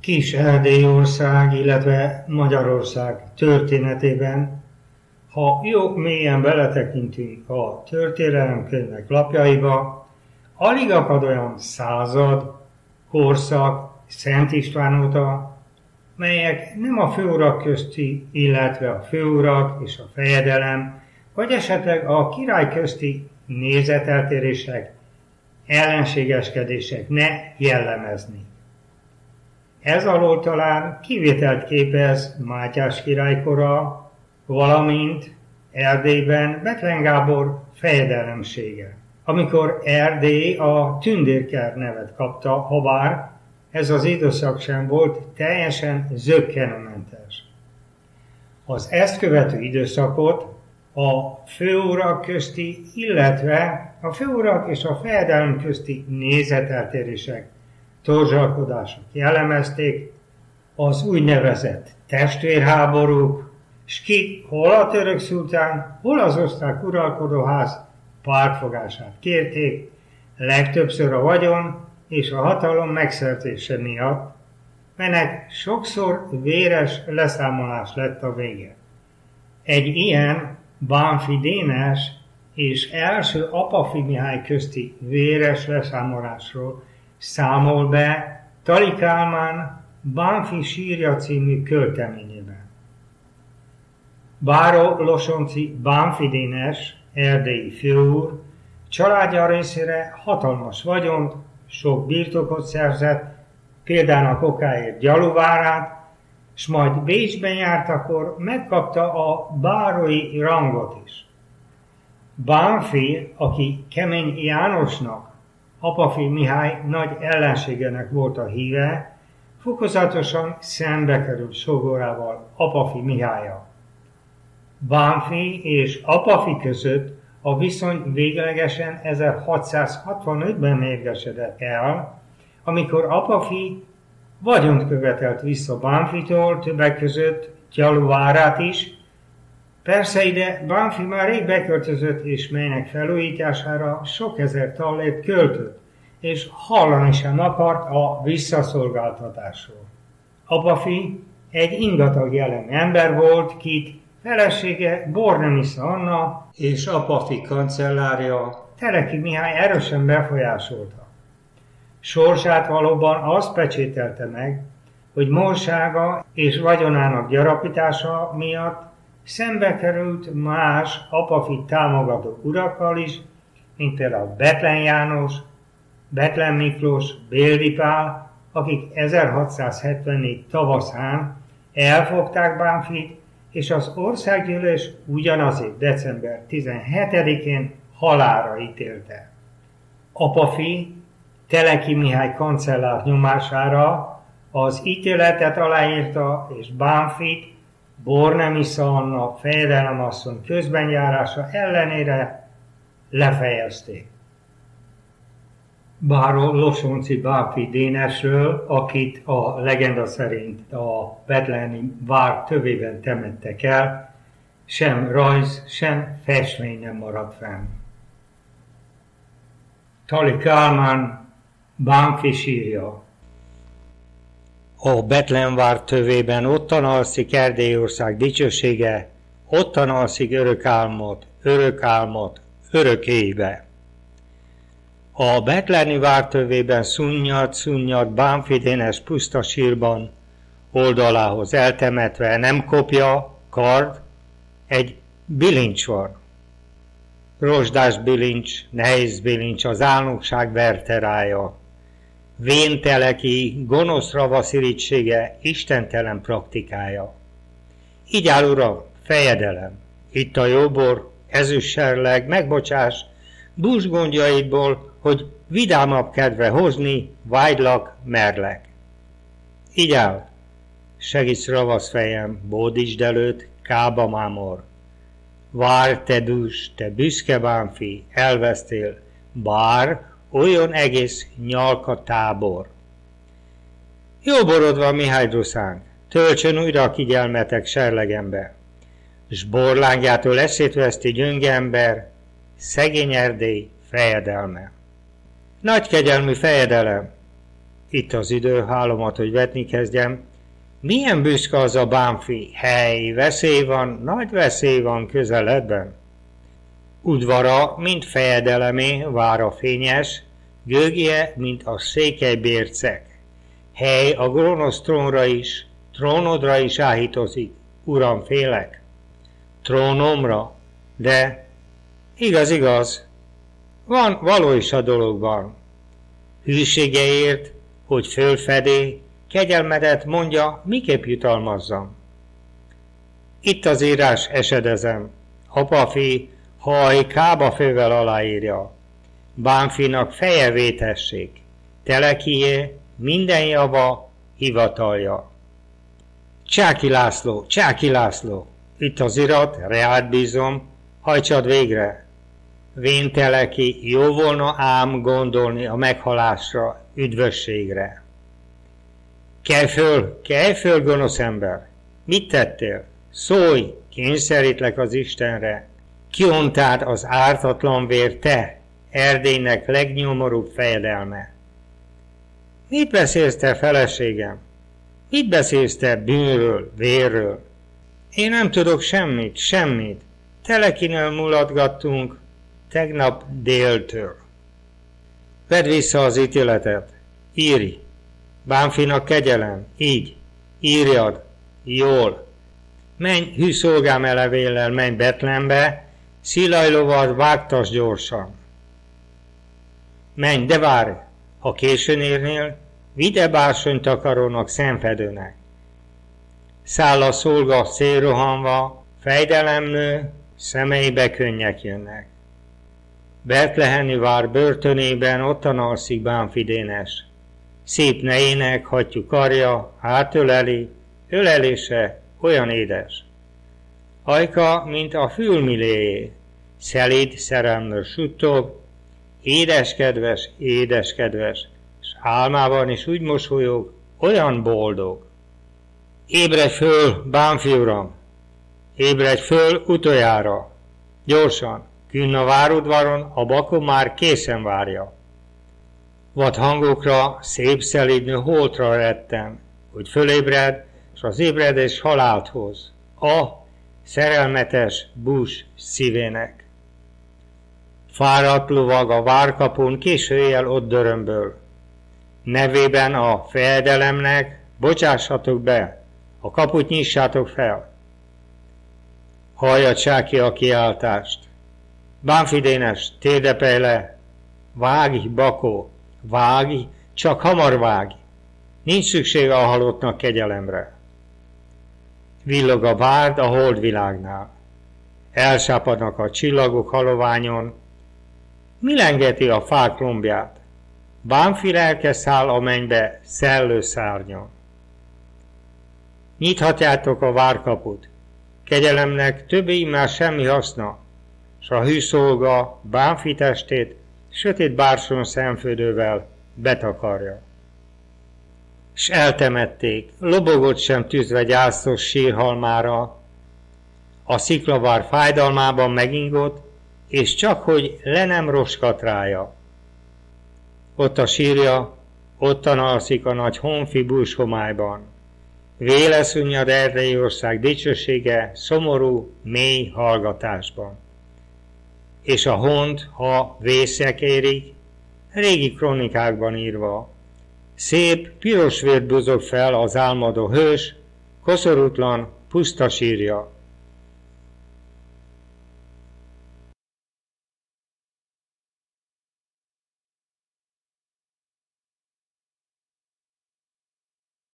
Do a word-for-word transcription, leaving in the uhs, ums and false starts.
Kis-Erdélyország, illetve Magyarország történetében, ha jó mélyen beletekintünk a történelemkönyvek lapjaiba, alig akad olyan század, korszak, Szent István óta, melyek nem a főurak közti, illetve a főurak és a fejedelem, vagy esetleg a király közti nézeteltérések, ellenségeskedések ne jellemezni. Ez alól talán kivételt képez Mátyás király kora, valamint Erdélyben Bethlen Gábor fejedelemsége, amikor Erdély a tündérker nevet kapta, habár ez az időszak sem volt teljesen zökkenőmentes. Az ezt követő időszakot a főurak közti, illetve a főurak és a fejedelem közti nézeteltérések, torzsalkodások jellemezték, az úgynevezett testvérháborúk, s ki hol a török szultán, hol az osztrák uralkodóház pártfogását kérték, legtöbbször a vagyon és a hatalom megszerzése miatt, melynek sokszor véres leszámolás lett a vége. Egy ilyen Bánffy Dénes és első Apafy Mihály közti véres leszámolásról számol be Thaly Kálmán Bánffy sírja című költeményében. Báró Losonczy Bánffy Dénes, erdélyi főúr, családja részére hatalmas vagyont, sok birtokot szerzett, példának okáért Gyaluvárát, s majd Bécsben jártakor megkapta a bárói rangot is. Bánffy, aki Kemény Jánosnak, Apafy Mihály nagy ellenségenek volt a híve, fokozatosan szembe került sógorával, Apafy Mihállyal. Bánffy és Apafy között a viszony véglegesen ezerhatszázhatvanötben mérgesedett el, amikor Apafy vagyont követelt vissza Bánffytól, többek között Gyaluvárát is. Persze ide Bánffy már rég beköltözött, és melynek felújítására sok ezer tallért költött, és hallani sem akart a visszaszolgáltatásról. Apafy egy ingatag jelen ember volt, kit felesége Bornemisza Anna és Apafy kancellárja Teleki Mihály erősen befolyásolta. Sorsát valóban azt pecsételte meg, hogy morsága és vagyonának gyarapítása miatt szembe került más Apafy támogató urakkal is, mint például Bethlen János, Bethlen Miklós, Béldi Pál, akik ezerhatszázhetvennégy tavaszán elfogták Bánffyt, és az országgyűlés ugyanaz év december tizenhetedikén halálra ítélte. Apafy Teleki Mihály kancellár nyomására az ítéletet aláírta, és Bánffyt Bornemisza Anna fejedelemasszony közbenjárása ellenére lefejezték. Báró Losonczy Bánffy Dénesről, akit a legenda szerint a bethleni vár tövében temettek el, sem rajz, sem festmény nem maradt fenn. Thaly Kálmán Bánffy sírja. A Bethlen vár tövében ottan alszik Erdélyország dicsősége, ottan alszik örök álmot, örök álmot, örök éjbe. A bethleni vár tövében szunnyad, szunnyad Bánffy Dénes puszta sírban, oldalához eltemetve nem kopja, kard, egy bilincs van. Rozsdás bilincs, nehéz bilincs, az álnokság verterája. Vénteleki, gonosz ravasz irítsége, istentelen praktikája. Így áll, uram, fejedelem, itt a jóbor, ezüstserleg, megbocsás, búzsgondjaidból, hogy vidámabb kedvre hozni, vágylak, merlek. Így áll, segíts ravasz fejem, bódítsd előtt, Kába mámor. Vár, te dús, te büszke Bánffy, elvesztél, bár olyan egész nyalka tábor. Jó borod van, Mihály druszánk, töltsön újra a kigyelmetek serlegembe, s borlángjától eszét veszti gyönge ember, szegény Erdély fejedelme. Nagy kegyelmű fejedelem, itt az idő, hálomat, hogy vetni kezdjem. Milyen büszke az a Bánfi, hely, veszély van, nagy veszély van közeledben. Udvara, mint fejedelemé, vára fényes, gőgje, mint a székelybércek. Hely, a gonosz trónra is, trónodra is áhítozik, uram, félek. Trónomra, de igaz, igaz, van való is a dologban. Hűségeért, hogy fölfedé, kegyelmedet mondja, miképp jutalmazzam. Itt az írás esedezem, apafi, haj kábafővel aláírja. Bánfinak feje vétessék, telekié, minden java, hivatalja. Csáky László, Csáky László, itt az irat, reád bízom, hajtsad végre. Vén teleki, jó volna ám gondolni a meghalásra, üdvösségre. Kelj föl, kelj föl, gonosz ember! Mit tettél? Szólj, kényszerítlek az Istenre! Kiontád az ártatlan vér, te, Erdélynek legnyomorúbb fejedelme! Mit beszélsz te, feleségem? Mit beszélsz te bűnről, vérről? Én nem tudok semmit, semmit. Telekinél mulatgattunk tegnap déltől. Vedd vissza az ítéletet. Írj. Bánfinak kegyelem. Így. Írjad. Jól. Menj hűszolgám elevéllel, menj Betlembe, szilajlovat vágtas gyorsan. Menj, de várj, ha későn érnél, vide bársony takarónak szemfedőnek. Száll a szolga szélrohanva, fejdelemnő, szemeibe könnyek jönnek. Betlehemi vár börtönében ottan alszik Bánfi Dénes. Szép nejének hattyú karja, átöleli, ölelése olyan édes. Ajka, mint a fülmiléjé, szelíd, szerelmös suttog, édeskedves, édeskedves, s álmában is úgy mosolyog, olyan boldog. Ébredj föl, Bánfi uram! Ébredj föl utoljára! Gyorsan, künn a várudvaron, a bakó már készen várja. Vad hangokra, szép szelídnő holtra retten, hogy fölébred, s az ébredés halált hoz. A szerelmetes bús szívének. Fáradt lovag a várkapun késő éjjel ott dörömböl. Nevében a fejedelemnek bocsássatok be, a kaput nyissátok fel. Hallja Csáky a kiáltást. Bánfi Dénes, térdepelj le! Vágj, bakó! Vágj, csak hamar vágj! Nincs szüksége a halottnak kegyelemre. Villog a bárd a holdvilágnál. Elsápadnak a csillagok haloványon. Mi lengeti a fák lombját? Bánfi lelke száll a mennybe szellő szárnyon. Nyithatjátok a várkaput. Kegyelemnek többé már semmi haszna, s a hűszolga Bánfi testét sötét bárson szemfödővel betakarja. S eltemették, lobogott sem tűzve gyászos sírhalmára, a sziklavár fájdalmában megingott, és csak hogy le nem roskat rája. Ott a sírja, ottan alszik a nagy honfi búshomályban. Véle szunnyad Erdélyi ország dicsősége szomorú, mély hallgatásban. És a hont, ha vészek érik, régi kronikákban írva, szép, piros vért buzog fel az álmodó hős, koszorútlan, puszta sírja.